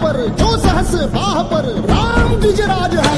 पर जो सहस बाह पर राम द्विजराज है।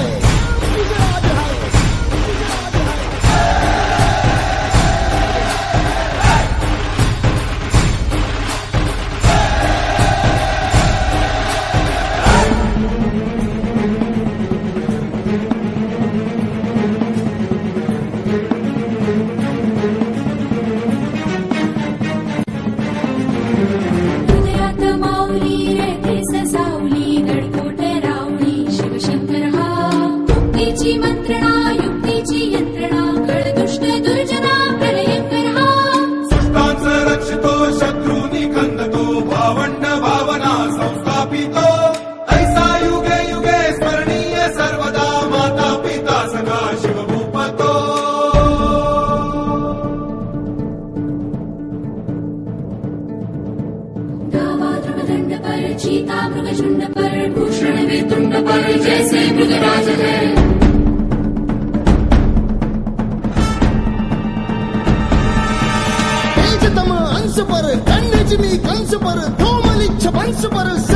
चीता मृगझुंड पर भूषण वेतुंड पर जैसे मृगराज है। तेजतम अंश पर दंडजनी कंस पर धूमलिच्छ वंश पर